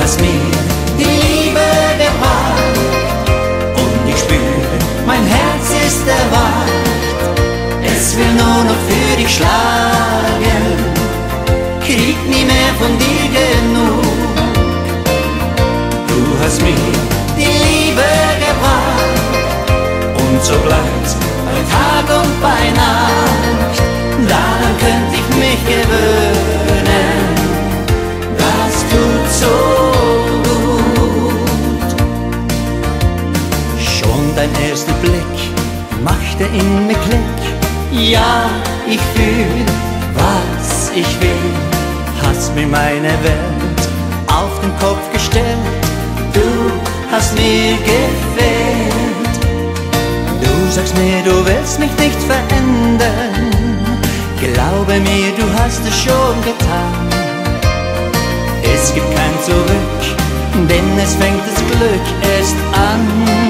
hast mir die Liebe gebracht und ich spüre, mein Herz ist erwacht. Es will nur noch für dich schlagen, krieg nie mehr von dir genug. Du hast mir die Liebe gebracht und so bleibt's bei Tag und bei Nacht. Daran könnte ich mich gewöhnen, das tut so gut. Schon dein erster Blick machte in mir Klick. Ja, ich fühl, was ich will. Hast mir meine Welt auf den Kopf gestellt. Du hast mir gefehlt. Du sagst mir, du willst mich nicht verändern. Glaube mir, du hast es schon getan. Es gibt kein Zurück, denn es fängt das Glück erst an.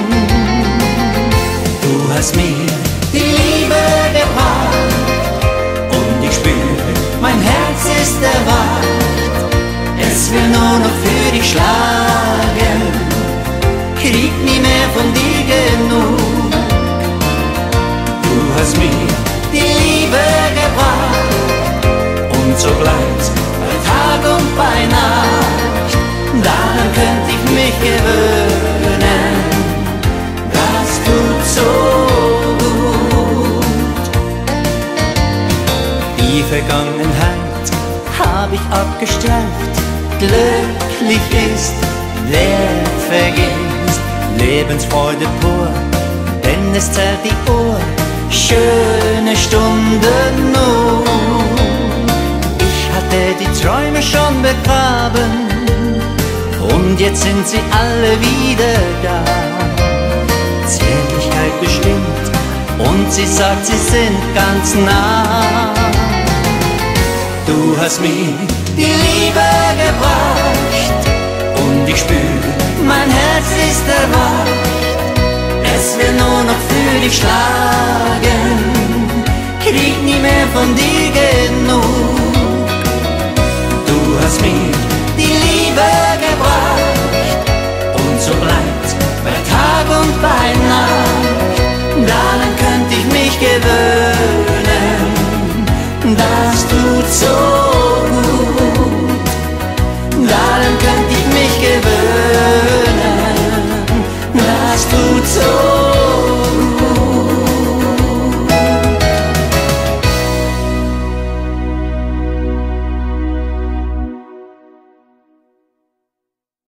Du hast mir die Liebe gebracht und ich spüre, mein Herz ist erwacht. Es will nur noch für dich schlagen, krieg nie mehr von dir genug. Du hast mir die Liebe gebracht und so bleibt's bei Tag und bei Nacht. Daran könnte ich mich gewöhnen, das tut so gut. Die Vergangenheit hab ich abgestraft. Glücklich ist, wer vergisst Lebensfreude pur, denn es zählt die Uhr. Schöne Stunden nur. Ich hatte die Träume schon begraben und jetzt sind sie alle wieder da. Zärtlichkeit bestimmt und sie sagt, sie sind ganz nah. Du hast mir die Liebe gebracht und ich spüre, mein Herz ist erwacht. Es will nur noch für dich schlagen, krieg nie mehr von dir genug.